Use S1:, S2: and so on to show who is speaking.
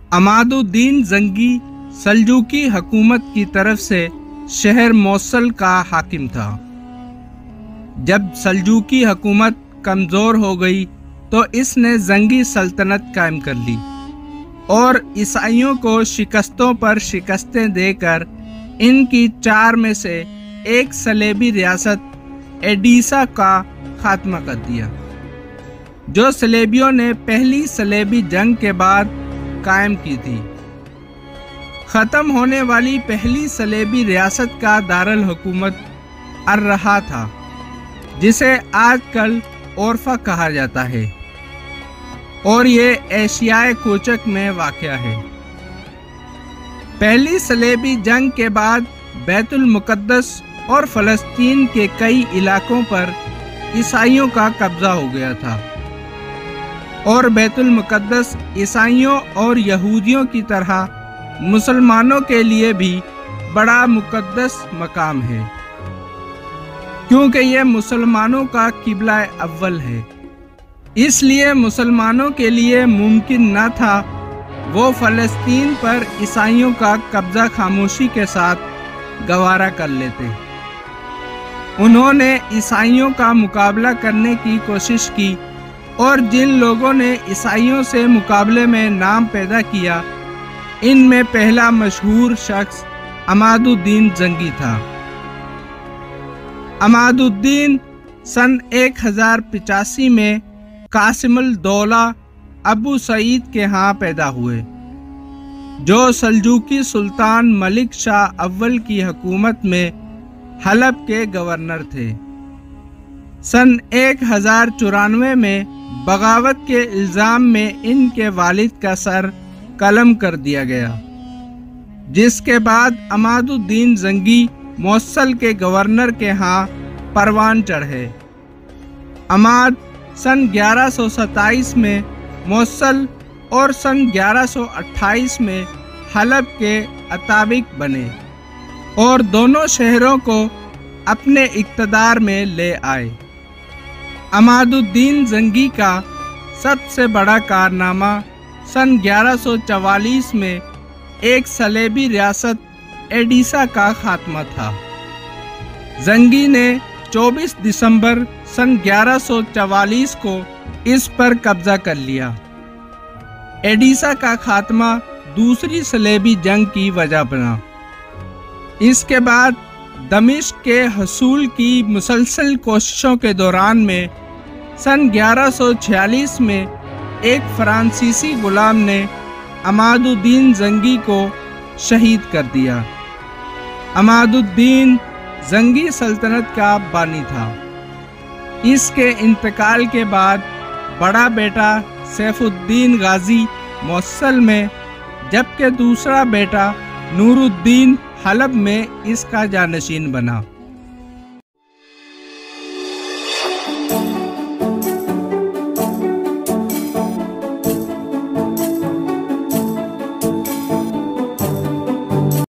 S1: अमादुद्दीन जंगी सल्जूकी हुकूमत की तरफ से शहर मौसल का हाकिम था। जब सल्जूकी हुकूमत कमज़ोर हो गई तो इसने जंगी सल्तनत कायम कर ली और ईसाइयों को शिकस्तों पर शिकस्तें देकर इनकी 4 में से एक सलेबी रियासत एडीसा का खात्मा कर दिया, जो सलेबियों ने पहली सलेबी जंग के बाद कायम की थी। ख़त्म होने वाली पहली सलेबी रियासत का दारुल हुकूमत अर्रहा था, जिसे आजकल ओरफा कहा जाता है, और ये एशियाई कोचक में वाक़या है। पहली सलेबी जंग के बाद बैतुल मुक़द्दस और फ़लस्तीन के कई इलाकों पर ईसाइयों का कब्ज़ा हो गया था, और बैतुल मुक़द्दस ईसाइयों और यहूदियों की तरह मुसलमानों के लिए भी बड़ा मुक़द्दस मकाम है, क्योंकि यह मुसलमानों का किबला अव्वल है। इसलिए मुसलमानों के लिए मुमकिन न था वो फ़लस्तीन पर ईसाइयों का कब्ज़ा खामोशी के साथ गवारा कर लेते। उन्होंने ईसाइयों का मुकाबला करने की कोशिश की, और जिन लोगों ने ईसाइयों से मुकाबले में नाम पैदा किया, इनमें पहला मशहूर शख्स अमादुद्दीन जंगी था। अमादुद्दीन सन 1085 में कासिमुल दौला अबू सईद के यहाँ पैदा हुए, जो सल्जूकी सुल्तान मलिक शाह अव्वल की हुकूमत में हलब के गवर्नर थे। सन 1094 में बगावत के इल्ज़ाम में इनके वालिद का सर कलम कर दिया गया, जिसके बाद अमादुद्दीन जंगी मौसल के गवर्नर के यहाँ परवान चढ़े। अमाद सन 1127 में मौसल और सन 1128 में हलब के अताबिक बने और दोनों शहरों को अपने इक़्तिदार में ले आए। अमादुद्दीन जंगी का सबसे बड़ा कारनामा सन 1144 में एक सलेबी रियासत एडीसा का खात्मा था। जंगी ने 24 दिसंबर सन 1144 को इस पर कब्जा कर लिया। एडीसा का खात्मा दूसरी सलेबी जंग की वजह बना। इसके बाद दमिश्क के हसूल की मुसलसल कोशिशों के दौरान में सन 1146 में एक फ्रांसीसी गुलाम ने अमादुद्दीन जंगी को शहीद कर दिया। अमादुद्दीन जंगी सल्तनत का बानी था। इसके इंतकाल के बाद बड़ा बेटा सैफुद्दीन गाजी मौसल में, जबकि दूसरा बेटा नूरुद्दीन हलब में इसका जानशीन बना।